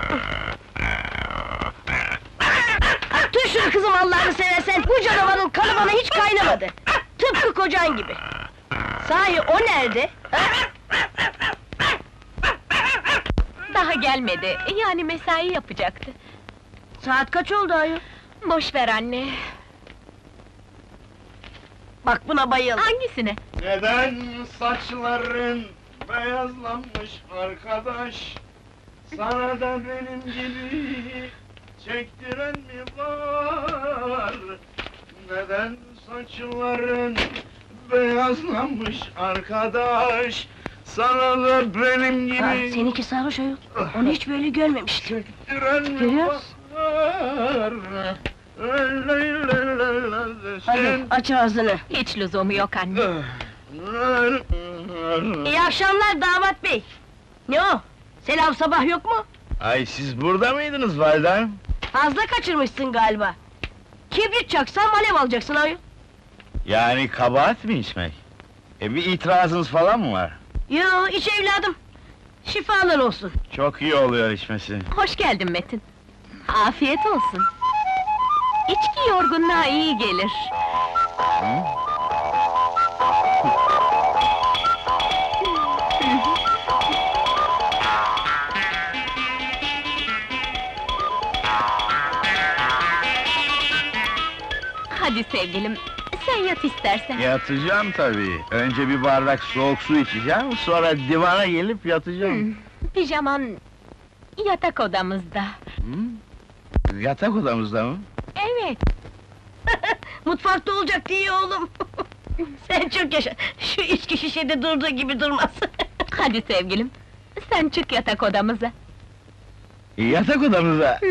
Dur şunu kızım Allah'ını seversen, bu canavarın kanı bana hiç kaynamadı. Tıpkı kocan gibi. Sahi o nerede? Daha gelmedi, yani mesai yapacaktı. Saat kaç oldu ayol? Boş ver anne. Bak buna bayıldım. Hangisine? Neden saçların beyazlanmış arkadaş? Sana da benim gibi çektiren mi var? Neden saçların beyazlanmış arkadaş? Sana da benim gibi Ha, seninki sarhoş ayol. Onu hiç böyle görmemiştim. çektiren mi Görüyor var? musun? Hadi aç ağzını. Hiç lüzumu yok anne. İyi akşamlar damat bey. Ne o? Selam sabah yok mu? Ay siz burada mıydınız validem? Fazla kaçırmışsın galiba. Kibrit çaksan alev alacaksın ayol. Yani kabahat mi içmek? Bir itirazınız falan mı var? Yo, iç evladım. Şifalar olsun. Çok iyi oluyor içmesi. Hoş geldin Metin. Afiyet olsun. İçki yorgunluğa iyi gelir. Hadi sevgilim, sen yat istersen. Yatacağım tabii. Önce bir bardak soğuk su içeceğim, sonra divana gelip yatacağım. Pijaman yatak odamızda. Yatak odamızda mı? Evet. Mutfakta olacak diye oğlum. Sen çok yaşa. Şu içki şişede durduğu gibi durmaz. Hadi sevgilim, sen çık yatak odamıza. Yatak odamızda.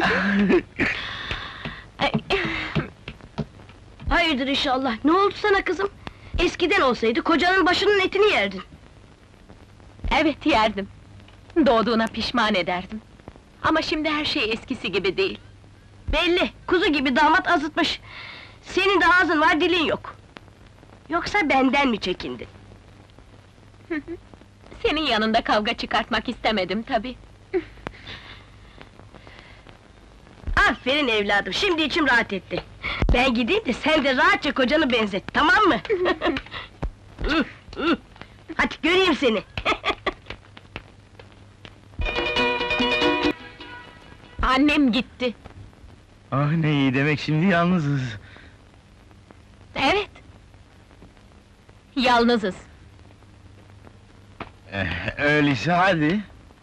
Ay, Hayırdır inşallah. Ne oldu sana kızım? Eskiden olsaydı kocanın başının etini yerdin. Evet yerdim. Doğduğuna pişman ederdim. Ama şimdi her şey eskisi gibi değil. Belli, kuzu gibi damat azıtmış. Senin de ağzın var, dilin yok. Yoksa benden mi çekindin? Senin yanında kavga çıkartmak istemedim tabii. Aferin evladım, şimdi içim rahat etti. Ben gideyim de sen de rahatça kocanı benzet, tamam mı? Hadi göreyim seni. Annem gitti. Ah ne iyi, demek şimdi yalnızız. Evet. Yalnızız. Öyleyse hadi.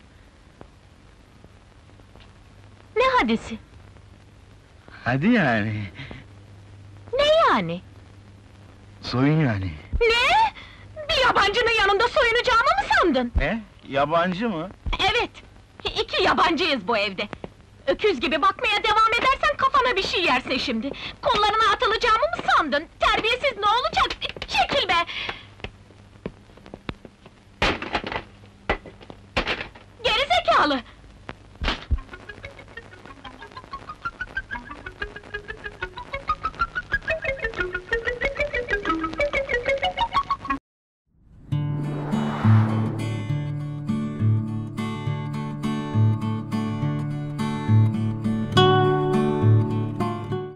Ne hadisi? Hadi yani. Ne yani? Soyun yani. Ne? Bir yabancının yanında soyunacağımı mı sandın? Ne? Yabancı mı? Evet. İki yabancıyız bu evde. Öküz gibi bakmaya devam edersen kafana bir şey yersin şimdi. Kollarına atılacağımı mı sandın? Terbiyesiz ne olacak? Çekil be! Gerizekalı!